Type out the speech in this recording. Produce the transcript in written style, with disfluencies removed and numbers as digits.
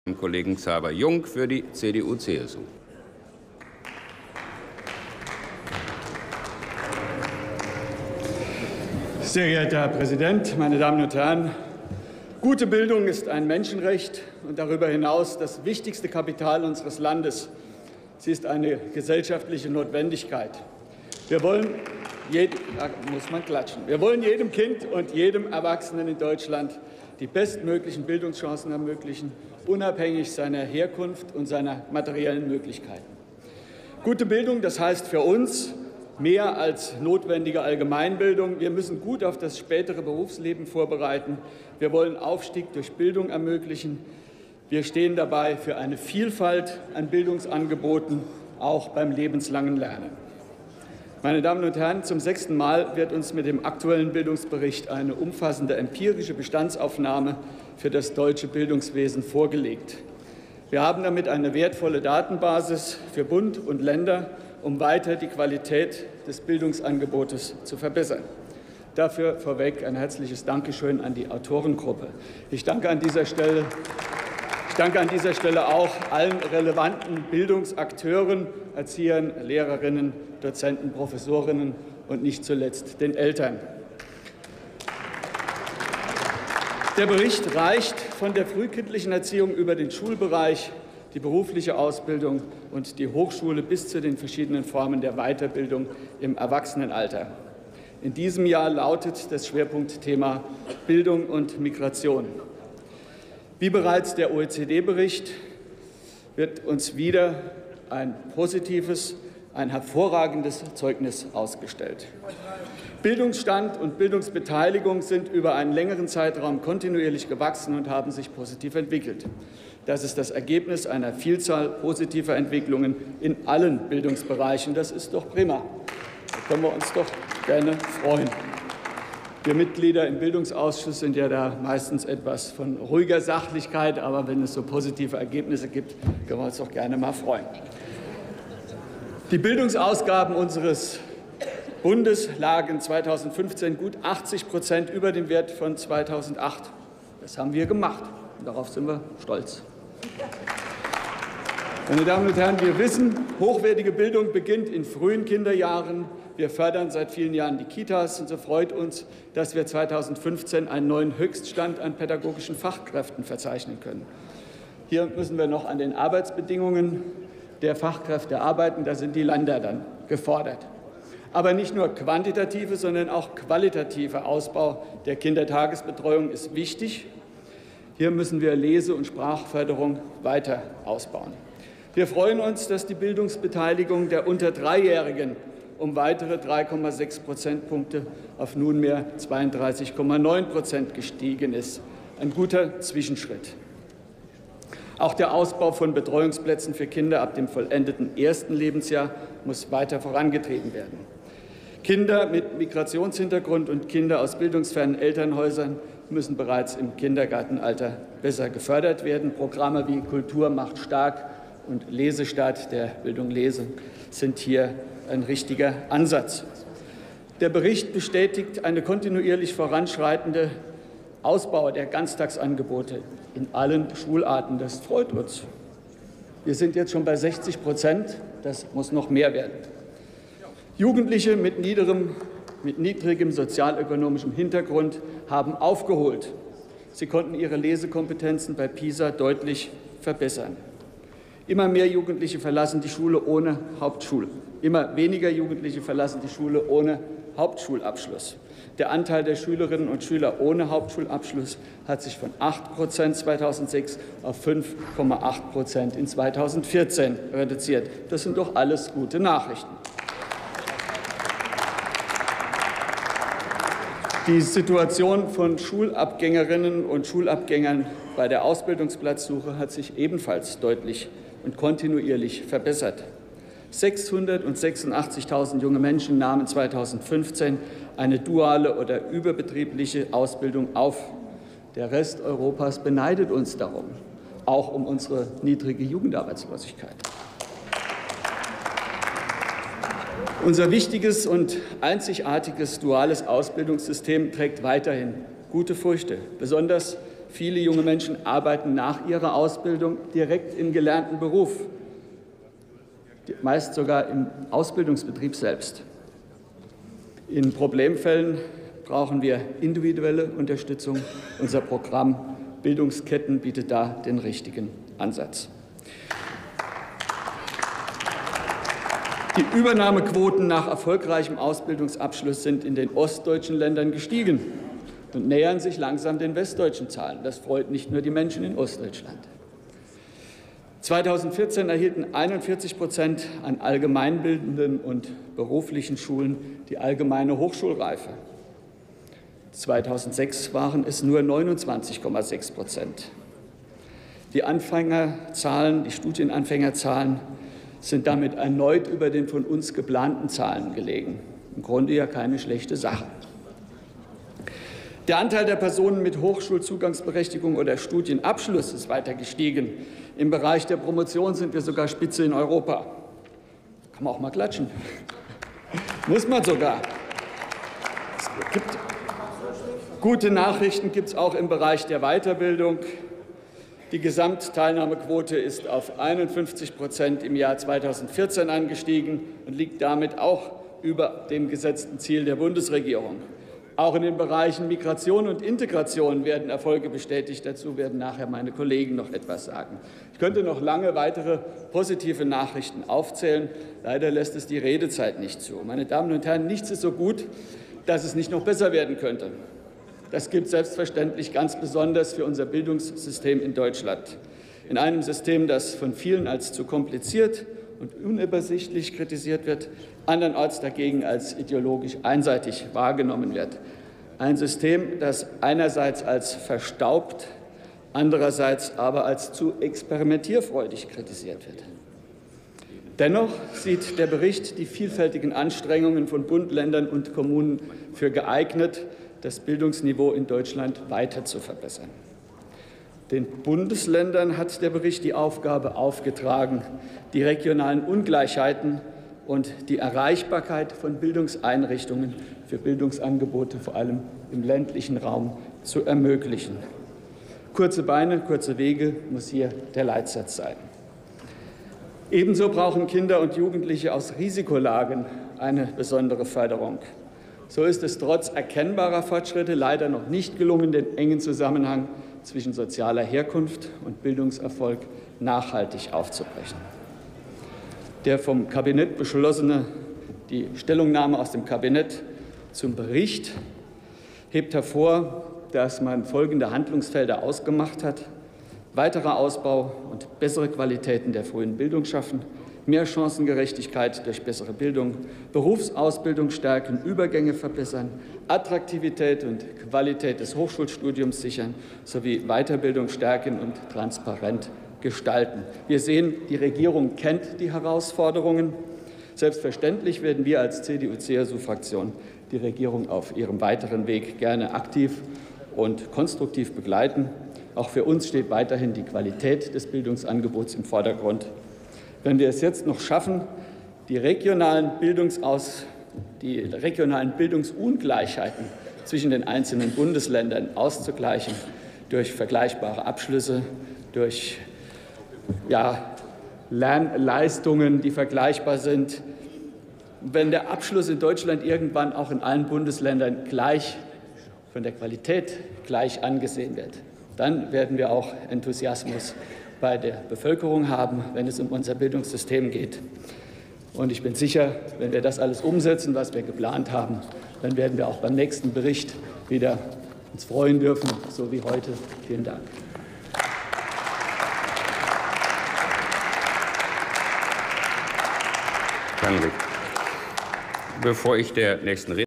Kollegen Xaver-Jung für die CDU-CSU. Sehr geehrter Herr Präsident, meine Damen und Herren! Gute Bildung ist ein Menschenrecht und darüber hinaus das wichtigste Kapital unseres Landes. Sie ist eine gesellschaftliche Notwendigkeit. Wir wollen jedem Kind und jedem Erwachsenen in Deutschland die bestmöglichen Bildungschancen ermöglichen, unabhängig seiner Herkunft und seiner materiellen Möglichkeiten. Gute Bildung, das heißt für uns mehr als notwendige Allgemeinbildung. Wir müssen gut auf das spätere Berufsleben vorbereiten. Wir wollen Aufstieg durch Bildung ermöglichen. Wir stehen dabei für eine Vielfalt an Bildungsangeboten, auch beim lebenslangen Lernen. Meine Damen und Herren, zum 6. Mal wird uns mit dem aktuellen Bildungsbericht eine umfassende empirische Bestandsaufnahme für das deutsche Bildungswesen vorgelegt. Wir haben damit eine wertvolle Datenbasis für Bund und Länder, um weiter die Qualität des Bildungsangebotes zu verbessern. Dafür vorweg ein herzliches Dankeschön an die Autorengruppe. Ich danke an dieser Stelle auch allen relevanten Bildungsakteuren, Erziehern, Lehrerinnen, Dozenten, Professorinnen und nicht zuletzt den Eltern. Der Bericht reicht von der frühkindlichen Erziehung über den Schulbereich, die berufliche Ausbildung und die Hochschule bis zu den verschiedenen Formen der Weiterbildung im Erwachsenenalter. In diesem Jahr lautet das Schwerpunktthema Bildung und Migration. Wie bereits der OECD-Bericht wird uns wieder ein positives, ein hervorragendes Zeugnis ausgestellt. Bildungsstand und Bildungsbeteiligung sind über einen längeren Zeitraum kontinuierlich gewachsen und haben sich positiv entwickelt. Das ist das Ergebnis einer Vielzahl positiver Entwicklungen in allen Bildungsbereichen. Das ist doch prima. Da können wir uns doch gerne freuen. Wir Mitglieder im Bildungsausschuss sind ja da meistens etwas von ruhiger Sachlichkeit, aber wenn es so positive Ergebnisse gibt, können wir uns doch gerne mal freuen. Die Bildungsausgaben unseres Bundes lagen 2015 gut 80% über dem Wert von 2008. Das haben wir gemacht und darauf sind wir stolz. Meine Damen und Herren, wir wissen, hochwertige Bildung beginnt in frühen Kinderjahren. Wir fördern seit vielen Jahren die Kitas, und so freut uns, dass wir 2015 einen neuen Höchststand an pädagogischen Fachkräften verzeichnen können. Hier müssen wir noch an den Arbeitsbedingungen der Fachkräfte arbeiten. Da sind die Länder dann gefordert. Aber nicht nur quantitative, sondern auch qualitativer Ausbau der Kindertagesbetreuung ist wichtig. Hier müssen wir Lese- und Sprachförderung weiter ausbauen. Wir freuen uns, dass die Bildungsbeteiligung der unter Dreijährigen um weitere 3,6 Prozentpunkte auf nunmehr 32,9% gestiegen ist. Ein guter Zwischenschritt. Auch der Ausbau von Betreuungsplätzen für Kinder ab dem vollendeten ersten Lebensjahr muss weiter vorangetrieben werden. Kinder mit Migrationshintergrund und Kinder aus bildungsfernen Elternhäusern müssen bereits im Kindergartenalter besser gefördert werden. Programme wie Kultur macht stark und Lesestart der Bildung Lesen sind hier ein richtiger Ansatz. Der Bericht bestätigt eine kontinuierlich voranschreitende Ausbau der Ganztagsangebote in allen Schularten. Das freut uns. Wir sind jetzt schon bei 60%. Das muss noch mehr werden. Jugendliche mit niedrigem sozialökonomischem Hintergrund haben aufgeholt. Sie konnten ihre Lesekompetenzen bei PISA deutlich verbessern. Immer mehr Jugendliche verlassen die Schule ohne Hauptschule. Immer weniger Jugendliche verlassen die Schule ohne Hauptschulabschluss. Der Anteil der Schülerinnen und Schüler ohne Hauptschulabschluss hat sich von 8% 2006 auf 5,8% in 2014 reduziert. Das sind doch alles gute Nachrichten. Die Situation von Schulabgängerinnen und Schulabgängern bei der Ausbildungsplatzsuche hat sich ebenfalls deutlich und kontinuierlich verbessert. 686.000 junge Menschen nahmen 2015 eine duale oder überbetriebliche Ausbildung auf. Der Rest Europas beneidet uns darum, auch um unsere niedrige Jugendarbeitslosigkeit. Unser wichtiges und einzigartiges duales Ausbildungssystem trägt weiterhin gute Früchte. Besonders Viele junge Menschen arbeiten nach ihrer Ausbildung direkt im gelernten Beruf, meist sogar im Ausbildungsbetrieb selbst. In Problemfällen brauchen wir individuelle Unterstützung. Unser Programm Bildungsketten bietet da den richtigen Ansatz. Die Übernahmequoten nach erfolgreichem Ausbildungsabschluss sind in den ostdeutschen Ländern gestiegen und nähern sich langsam den westdeutschen Zahlen. Das freut nicht nur die Menschen in Ostdeutschland. 2014 erhielten 41% an allgemeinbildenden und beruflichen Schulen die allgemeine Hochschulreife. 2006 waren es nur 29,6%. Die Anfängerzahlen, die Studienanfängerzahlen sind damit erneut über den von uns geplanten Zahlen gelegen. Im Grunde ja keine schlechte Sache. Der Anteil der Personen mit Hochschulzugangsberechtigung oder Studienabschluss ist weiter gestiegen. Im Bereich der Promotion sind wir sogar Spitze in Europa. Kann man auch mal klatschen. Muss man sogar. Gute Nachrichten gibt es auch im Bereich der Weiterbildung. Die Gesamtteilnahmequote ist auf 51% im Jahr 2014 angestiegen und liegt damit auch über dem gesetzten Ziel der Bundesregierung. Auch in den Bereichen Migration und Integration werden Erfolge bestätigt. Dazu werden nachher meine Kollegen noch etwas sagen. Ich könnte noch lange weitere positive Nachrichten aufzählen. Leider lässt es die Redezeit nicht zu. Meine Damen und Herren, nichts ist so gut, dass es nicht noch besser werden könnte. Das gilt selbstverständlich ganz besonders für unser Bildungssystem in Deutschland. In einem System, das von vielen als zu kompliziert und unübersichtlich kritisiert wird, andernorts dagegen als ideologisch einseitig wahrgenommen wird. Ein System, das einerseits als verstaubt, andererseits aber als zu experimentierfreudig kritisiert wird. Dennoch sieht der Bericht die vielfältigen Anstrengungen von Bund, Ländern und Kommunen für geeignet, das Bildungsniveau in Deutschland weiter zu verbessern. Den Bundesländern hat der Bericht die Aufgabe aufgetragen, die regionalen Ungleichheiten und die Erreichbarkeit von Bildungseinrichtungen für Bildungsangebote, vor allem im ländlichen Raum, zu ermöglichen. Kurze Beine, kurze Wege muss hier der Leitsatz sein. Ebenso brauchen Kinder und Jugendliche aus Risikolagen eine besondere Förderung. So ist es trotz erkennbarer Fortschritte leider noch nicht gelungen, den engen Zusammenhang zwischen sozialer Herkunft und Bildungserfolg nachhaltig aufzubrechen. Der vom Kabinett beschlossene, die Stellungnahme aus dem Kabinett zum Bericht hebt hervor, dass man folgende Handlungsfelder ausgemacht hat: weiterer Ausbau und bessere Qualitäten der frühen Bildung schaffen, mehr Chancengerechtigkeit durch bessere Bildung, Berufsausbildung stärken, Übergänge verbessern, Attraktivität und Qualität des Hochschulstudiums sichern sowie Weiterbildung stärken und transparent gestalten. Wir sehen, die Regierung kennt die Herausforderungen. Selbstverständlich werden wir als CDU-CSU-Fraktion die Regierung auf ihrem weiteren Weg gerne aktiv und konstruktiv begleiten. Auch für uns steht weiterhin die Qualität des Bildungsangebots im Vordergrund. Wenn wir es jetzt noch schaffen, die regionalen Bildungsungleichheiten zwischen den einzelnen Bundesländern auszugleichen durch vergleichbare Abschlüsse, durch Lernleistungen, die vergleichbar sind, wenn der Abschluss in Deutschland irgendwann auch in allen Bundesländern gleich von der Qualität gleich angesehen wird, dann werden wir auch Enthusiasmus bei der Bevölkerung haben, wenn es um unser Bildungssystem geht. Und ich bin sicher, wenn wir das alles umsetzen, was wir geplant haben, dann werden wir auch beim nächsten Bericht wieder uns freuen dürfen, so wie heute. Vielen Dank. Danke. Bevor ich der nächsten